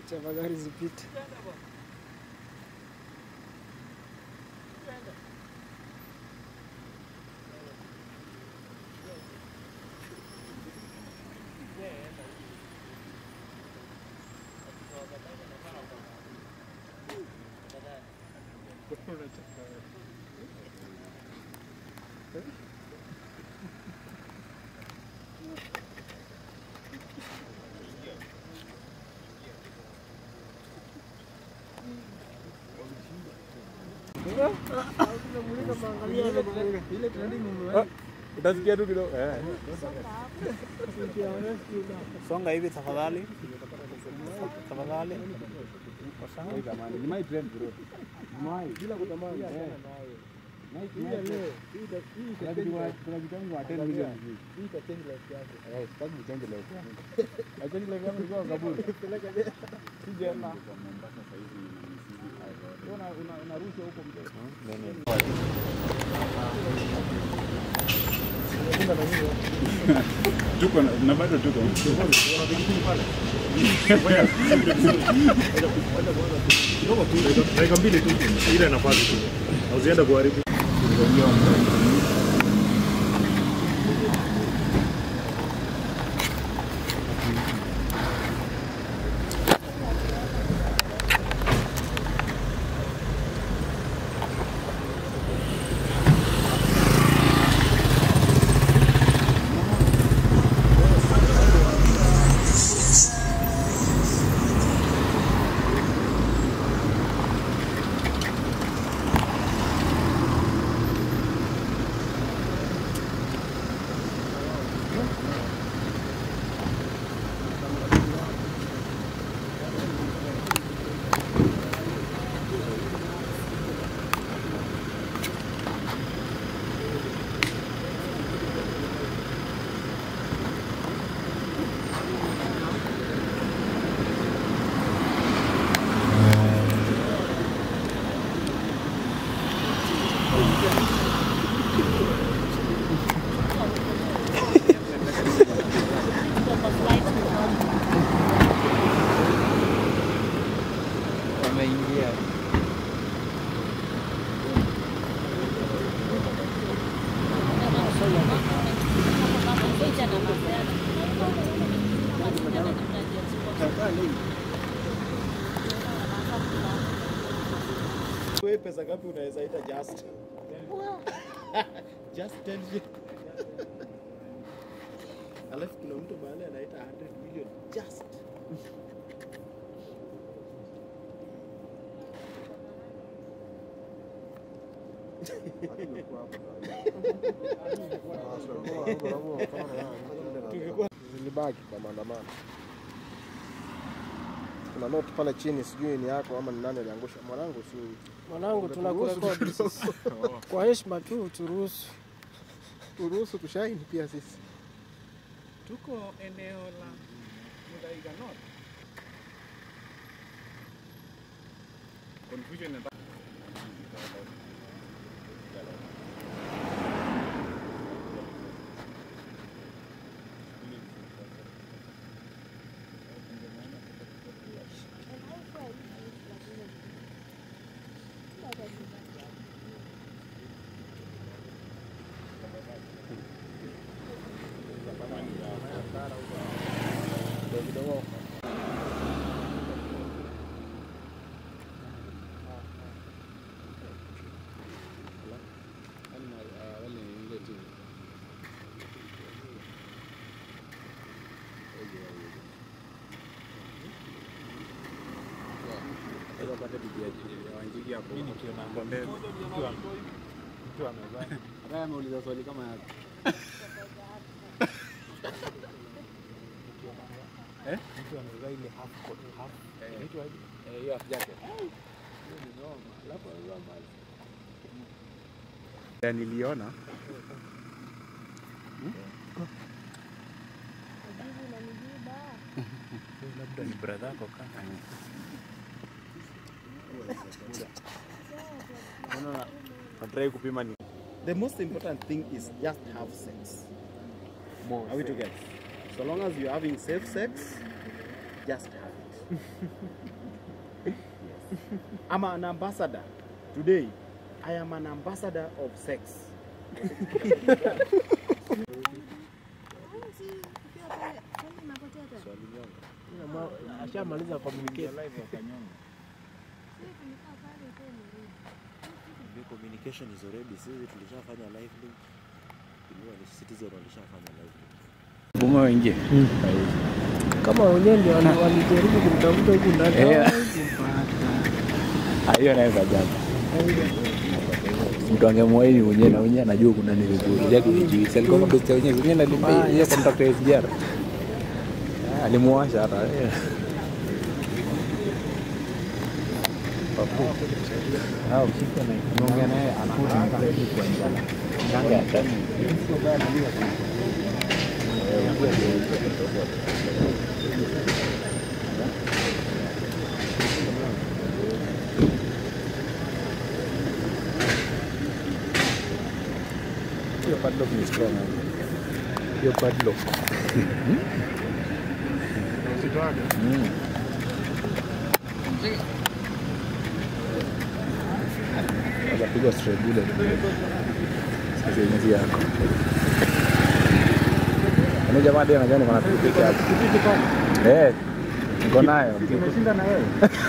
Acha magari zipite. Utasikia tu kidogo. Songa hivi tafadhali. Tafadhali. Wasanga jamani. Ni my trend bro. My bila kutamani. Kuna kitu wa 10 million hivi. Hii ita change life yako. Sitaki change life yangu. I change life yangu kwa kaburi. Peleka je. Sijema. Unarusha huko mzee. Tuko na bado tuko. Kidogo tu, dakika mbili tu. Ile nafasi tu. Usienda kuharibu. Wewe pesa ngapi unaweza ita just? Just 10. Alafu kuna mtu mahali anaita 100 million just. Zilibaki kwa maandamano. Kuna note pale chini, sijui ni yako ama ni nani aliangusha. Mwanangu si mwanangu, tunakurekodi kwa heshima tu, turuhusu tushine pia sisi. Tuko eneo la Muthaiga North. Confusion na mimi nikiona ngombe mtu amevaa. Hata ameuliza swali kama yako. Mtu amevaa ile half coat, half. Inaitwa aje? Hiyo half jacket. Hiyo ni noma. Alafu anavaa mali. Niliona. Labda ni brother yako kaka. The most important thing is just have sex. Are we together? So long as you're having safe sex, just have it. I'm an ambassador. Today, I am an ambassador of sex. Ashamaliza communicate. Communication is already sisi tulishafanya live link. Citizen walishafanya live link. Boma wengi. Kama wenyewe ndio walijaribu kumtafuta huko ndani. Hiyo naweza jana. Mtu angemwahi mwenyewe na mwenyewe anajua kuna nini vizuri. Yake kijiji sasa kama besti wenyewe mwenyewe alimpa yeye contact ya SGR. Alimuasha hata. Hao kitu na kuongea naye anakuta mkali kwa njala. Nganga hata. Sio baya na hiyo. Hiyo padlock ni strong. Hiyo padlock. Usitoage. Piga straight bullet. Sasa hizi yako. Ana jamaa ndio anajua kuna pikipiki hapo. Niko nayo. Umeshinda na wewe.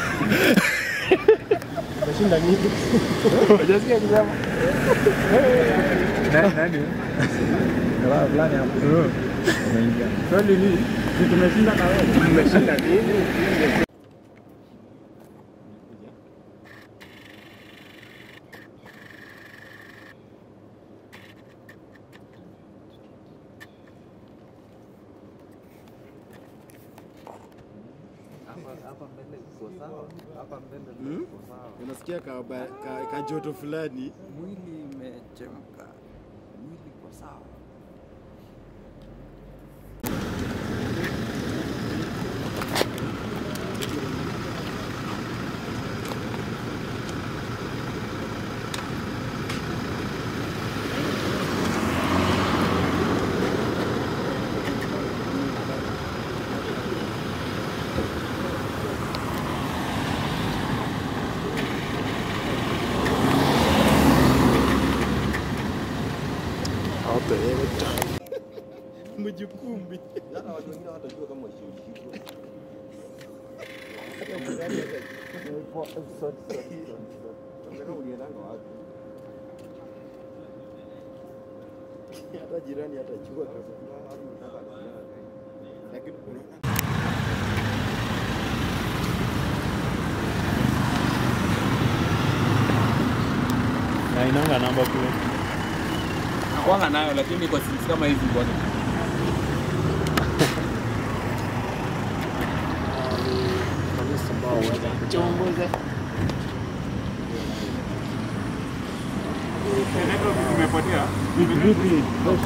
Umeshinda nini? Unajisikia kijana? Nani? Ndio fulani hapo. Umeingia. Swali ni tumeshinda na wewe. Umeshinda nini? Unasikia ka joto fulani, Mwili imechemka. Mwili kwa sawa. mjukumbi. Hata watu wengine watajua kama ushiriki. Hata jirani atajua kama. Lakini Na inaanga namba kule. Nakuanga nayo lakini kwa sisi kama hizi bwana. Polisi ambao waweza kuchunguza. umepotea. Vipi?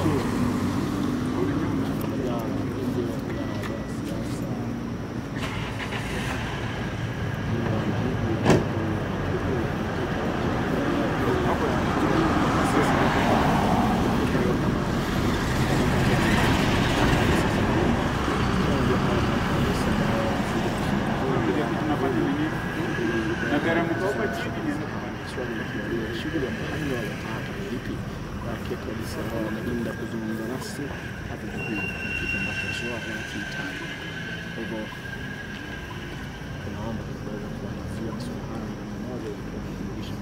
Shughuli ambayo wanataka vipi keki alisema wanaenda kuzungumza nasi hata kitu ambacho sio wanakihitaji. Kwa hivyo tunaomba tuweze kuangazia masuala moja ya kufundisha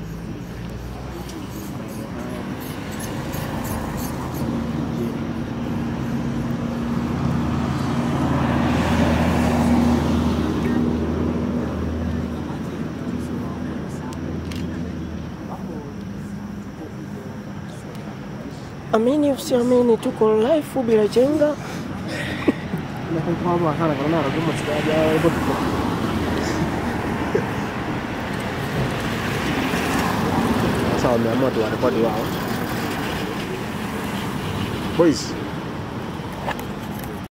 Amini usiamini, tuko live bila chenga. Nakumbuka sana kwa maana kama sikaja hapo tuko. Sasa wameamua tu warekodi wao. Boys,